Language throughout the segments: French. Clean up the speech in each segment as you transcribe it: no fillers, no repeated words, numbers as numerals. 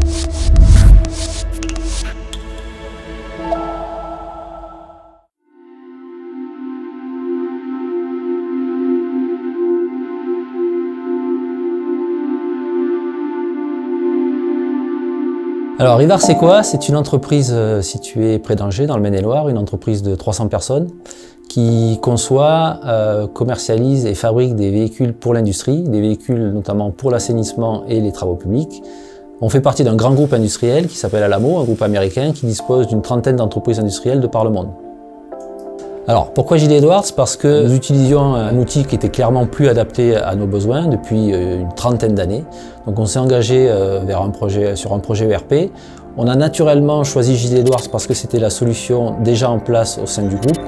Alors Rivard c'est quoi? C'est une entreprise située près d'Angers, dans le Maine-et-Loire, une entreprise de 300 personnes qui conçoit, commercialise et fabrique des véhicules pour l'industrie, des véhicules notamment pour l'assainissement et les travaux publics. On fait partie d'un grand groupe industriel qui s'appelle Alamo, un groupe américain qui dispose d'une trentaine d'entreprises industrielles de par le monde. Alors pourquoi JD Edwards? Parce que nous utilisions un outil qui était clairement plus adapté à nos besoins depuis une trentaine d'années. Donc on s'est engagé sur un projet ERP. On a naturellement choisi JD Edwards parce que c'était la solution déjà en place au sein du groupe.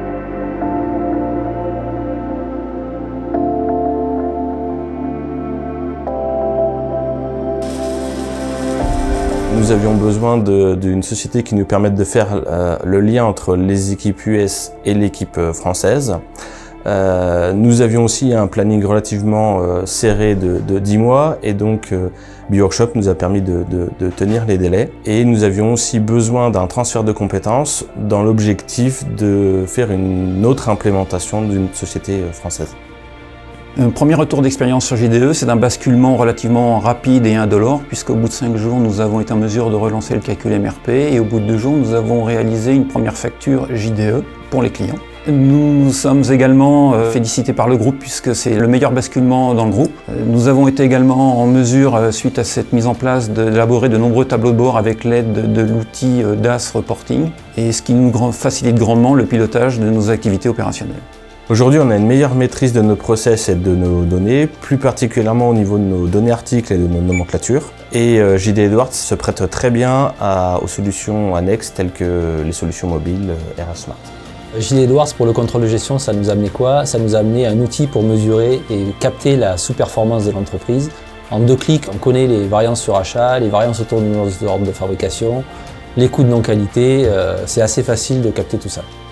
Nous avions besoin d'une société qui nous permette de faire le lien entre les équipes US et l'équipe française. Nous avions aussi un planning relativement serré de 10 mois et donc BioWorkshop nous a permis de tenir les délais. Et nous avions aussi besoin d'un transfert de compétences dans l'objectif de faire une autre implémentation d'une société française. Un premier retour d'expérience sur JDE, c'est un basculement relativement rapide et indolore, puisqu'au bout de 5 jours, nous avons été en mesure de relancer le calcul MRP et au bout de 2 jours, nous avons réalisé une première facture JDE pour les clients. Nous sommes également félicités par le groupe puisque c'est le meilleur basculement dans le groupe. Nous avons été également en mesure, suite à cette mise en place, d'élaborer de nombreux tableaux de bord avec l'aide de l'outil DAS Reporting, et ce qui nous facilite grandement le pilotage de nos activités opérationnelles. Aujourd'hui, on a une meilleure maîtrise de nos process et de nos données, plus particulièrement au niveau de nos données articles et de nos nomenclatures. Et JD Edwards se prête très bien aux solutions annexes telles que les solutions mobiles RS Smart. JD Edwards, pour le contrôle de gestion, ça nous a amené quoi? Ça nous a amené un outil pour mesurer et capter la sous-performance de l'entreprise. En 2 clics, on connaît les variances sur achat, les variances autour de nos ordres de fabrication, les coûts de non-qualité. C'est assez facile de capter tout ça.